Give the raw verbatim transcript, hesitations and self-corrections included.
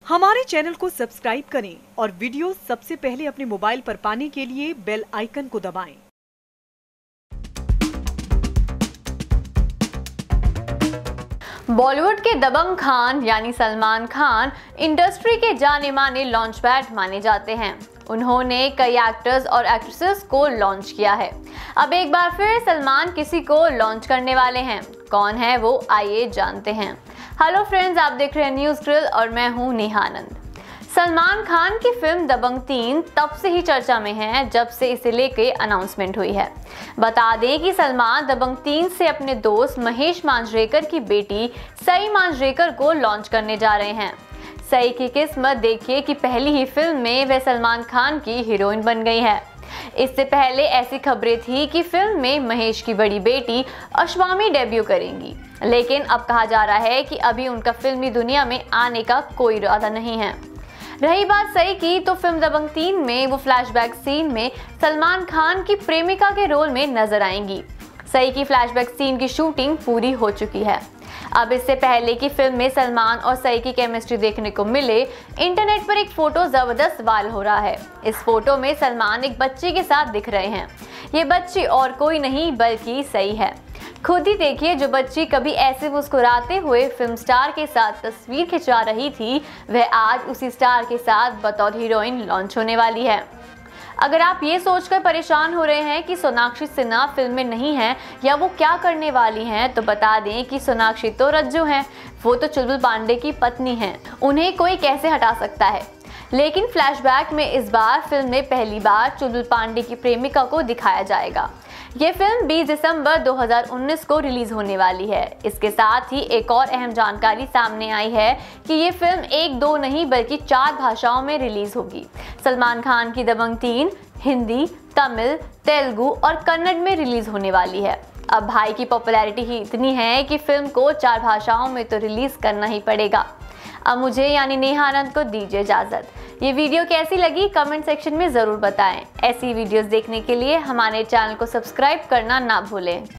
हमारे चैनल को सब्सक्राइब करें और वीडियो सबसे पहले अपने मोबाइल पर पाने के लिए बेल आइकन को दबाएं। बॉलीवुड के दबंग खान यानी सलमान खान इंडस्ट्री के जाने माने लॉन्च पैड माने जाते हैं। उन्होंने कई एक्टर्स और एक्ट्रेसेस को लॉन्च किया है। अब एक बार फिर सलमान किसी को लॉन्च करने वाले हैं। कौन है वो, आइए जानते हैं। हेलो फ्रेंड्स, आप देख रहे हैं न्यूज़ ग्रिल और मैं हूं नेहा आनंद। सलमान खान की फिल्म दबंग तीन तब से ही चर्चा में है जब से इसे लेके अनाउंसमेंट हुई है। बता दें कि सलमान दबंग तीन से अपने दोस्त महेश मांजरेकर की बेटी सई मांजरेकर को लॉन्च करने जा रहे हैं। सई की किस्मत देखिए कि पहली ही फिल्म में वह सलमान खान की हीरोइन बन गई है। इससे पहले ऐसी खबरें थी कि फिल्म में महेश की बड़ी बेटी अश्वामी डेब्यू करेंगी, लेकिन अब कहा जा रहा है कि अभी उनका फिल्मी दुनिया में आने का कोई इरादा नहीं है। रही बात सई की, तो फिल्म दबंग तीन में वो फ्लैशबैक सीन में सलमान खान की प्रेमिका के रोल में नजर आएंगी। सई की फ्लैशबैक सीन की शूटिंग पूरी हो चुकी है। अब इससे पहले की फिल्म में सलमान और सई की केमिस्ट्री देखने को मिले, इंटरनेट पर एक फोटो जबरदस्त वायरल हो रहा है। इस फोटो में सलमान एक बच्ची के साथ दिख रहे हैं। ये बच्ची और कोई नहीं बल्कि सई है। खुद ही देखिए, जो बच्ची कभी ऐसे मुस्कुराते हुए फिल्म स्टार के साथ तस्वीर खिंचवा रही थी, वह आज उसी स्टार के साथ बतौर हीरोइन लॉन्च होने वाली है। अगर आप ये सोचकर परेशान हो रहे हैं कि सोनाक्षी सिन्हा फिल्म में नहीं है या वो क्या करने वाली हैं, तो बता दें कि सोनाक्षी तो रज्जू हैं। वो तो चुलबुल पांडे की पत्नी हैं। उन्हें कोई कैसे हटा सकता है। लेकिन फ्लैशबैक में इस बार फिल्म में पहली बार चुलबुल पांडे की प्रेमिका को दिखाया जाएगा। ये फिल्म बीस दिसंबर दो हज़ार उन्नीस को रिलीज होने वाली है। इसके साथ ही एक और अहम जानकारी सामने आई है कि ये फिल्म एक दो नहीं बल्कि चार भाषाओं में रिलीज होगी। सलमान खान की दबंग तीन हिंदी, तमिल, तेलुगु और कन्नड़ में रिलीज होने वाली है। अब भाई की पॉपुलैरिटी ही इतनी है कि फिल्म को चार भाषाओं में तो रिलीज करना ही पड़ेगा। अब मुझे यानी नेहा आनंद को दीजिए इजाजत। ये वीडियो कैसी लगी कमेंट सेक्शन में जरूर बताएं। ऐसी वीडियोस देखने के लिए हमारे चैनल को सब्सक्राइब करना ना भूलें।